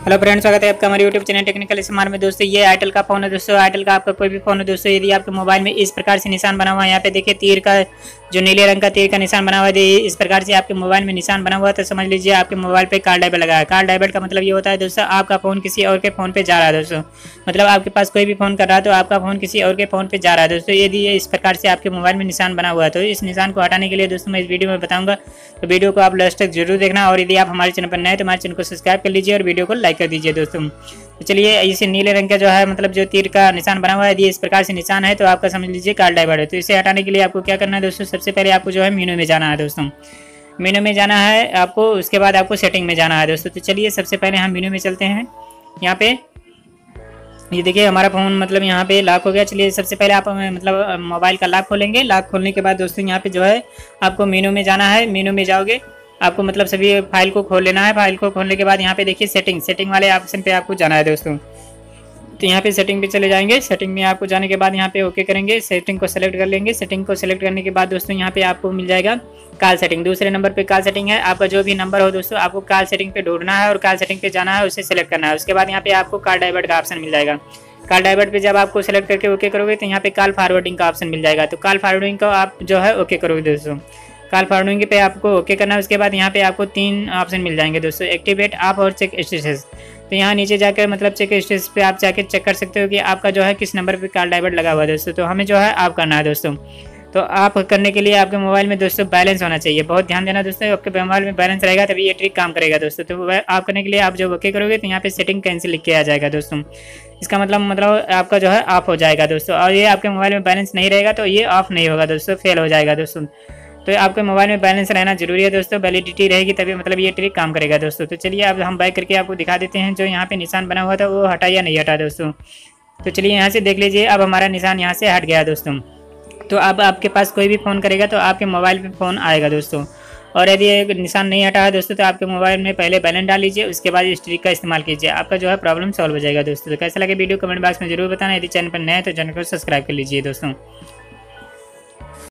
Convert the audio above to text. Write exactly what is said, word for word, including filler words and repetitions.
Hello friends, स्वागत है आपका हमारे यूट्यूब चैनल टेक्निकल स्मार्ट में। दोस्तों ये आइटल का फोन है। दोस्तों आइटल का आपका कोई भी फोन है दोस्तों, यदि आपके मोबाइल में इस प्रकार से निशान बना हुआ है, यहाँ पे देखिए तीर का जो नीले रंग का तीर का निशान बना हुआ है, इस प्रकार से आपके मोबाइल में निशान बना हुआ है तो समझ लीजिए आपके मोबाइल पे कॉल डाइवर्ट लगा है। कॉल डाइवर्ट का मतलब ये होता है दोस्तों, आपका फोन किसी और के फोन पे जा रहा है दोस्तों, मतलब आपके पास कोई भी फोन कर रहा है तो आपका फोन किसी और के फोन पे जा रहा है दोस्तों। यदि ये इस प्रकार से आपके मोबाइल में निशान बना हुआ है तो इस निशान को हटाने के लिए दोस्तों मैं इस वीडियो में बताऊंगा, तो वीडियो को आप लास्ट तक जरूर देखना। और यदि आप हमारे चैनल पर नए हैं तो हमारे चैनल को सब्सक्राइब कर लीजिए और वीडियो को लाइक कर दीजिए दोस्तों। तो चलिए, इसे नीले रंग का जो है मतलब जो तीर का निशान बना हुआ है, यदि इस प्रकार से निशान है तो आपका समझ लीजिए कॉल डाइवर्ट है। तो इसे हटाने के लिए आपको क्या करना है दोस्तों, सबसे पहले आपको जो है मेनू में जाना है दोस्तों। मेनू में जाना है आपको, उसके बाद आपको सेटिंग में जाना है दोस्तों। तो चलिए सबसे पहले हम मेनू में चलते हैं। यहाँ पे ये देखिए हमारा फ़ोन मतलब यहाँ पे लॉक हो गया। चलिए सबसे पहले आप मतलब मोबाइल का लॉक खोलेंगे। लॉक खोलने के बाद दोस्तों यहाँ पे जो है आपको मेनू में जाना है। मेनू में जाओगे आपको मतलब सभी फाइल को खोल लेना है। फाइल को खोलने के बाद यहाँ पे देखिए सेटिंग सेटिंग वाले ऑप्शन पे आपको जाना है दोस्तों। तो यहाँ पे सेटिंग पे चले जाएंगे। सेटिंग में आपको जाने के बाद यहाँ पे ओके करेंगे, सेटिंग को सेलेक्ट कर लेंगे। सेटिंग को सेलेक्ट करने के बाद दोस्तों यहाँ पे आपको मिल जाएगा कॉल सेटिंग। दूसरे नंबर पे कॉल सेटिंग है। आपका जो भी नंबर हो दोस्तों आपको कॉल सेटिंग पे ढूंढना है और कॉल सेटिंग पे जाना है, उसे सेलेक्ट करना है। उसके बाद यहाँ पे आपको कॉल डाइवर्ट का ऑप्शन मिल जाएगा। कॉल डाइवर्ट पे जब आपको सेलेक्ट करके ओके करोगे तो यहाँ पे कॉल फॉरवर्डिंग का ऑप्शन मिल जाएगा। तो कॉल फॉरवर्डिंग को आप जो है ओके करोगे दोस्तों। कॉल फॉरवर्डिंग पे आपको ओके करना है। उसके बाद यहाँ पे आपको तीन ऑप्शन मिल जाएंगे दोस्तों, एक्टिवेट, ऑफ और चेक स्टेटस। तो यहाँ नीचे जाकर मतलब चेक स्टेटस पे आप जाके चेक कर सकते हो कि आपका जो है किस नंबर पे कॉल डाइवर्ट लगा हुआ है दोस्तों। तो हमें जो है ऑफ करना है दोस्तों। तो आप करने के लिए आपके मोबाइल में दोस्तों बैलेंस होना चाहिए। बहुत ध्यान देना दोस्तों, आपके मोबाइल में बैलेंस रहेगा तभी ये ट्रिक काम करेगा दोस्तों। तो आप करने के लिए आप जब ओके करोगे तो यहाँ पे सेटिंग कैंसिल लिख के आ जाएगा दोस्तों। इसका मतलब मतलब आपका जो है ऑफ हो जाएगा दोस्तों। और ये आपके मोबाइल में बैलेंस नहीं रहेगा तो ये ऑफ नहीं होगा दोस्तों, फेल हो जाएगा दोस्तों। तो आपके मोबाइल में बैलेंस रहना जरूरी है दोस्तों, वैलिडिटी रहेगी तभी मतलब ये ट्रिक काम करेगा दोस्तों। तो चलिए अब हम बैक करके आपको दिखा देते हैं जो यहाँ पे निशान बना हुआ था वो हटा या नहीं हटा दोस्तों। तो चलिए यहाँ से देख लीजिए, अब हमारा निशान यहाँ से हट गया दोस्तों। तो अब आपके पास कोई भी फ़ोन करेगा तो आपके मोबाइल पे फ़ोन आएगा दोस्तों। और यदि एक निशान नहीं हटा है दोस्तों तो आपके मोबाइल में पहले बैलेंस डाल लीजिए, उसके बाद इस ट्रिक का इस्तेमाल कीजिए, आपका जो है प्रॉब्लम सॉल्व हो जाएगा दोस्तों। तो कैसा लगे वीडियो कमेंट बॉक्स में जरूर बताना। यदि चैनल पर नए हैं तो चैनल को सब्सक्राइब कर लीजिए दोस्तों।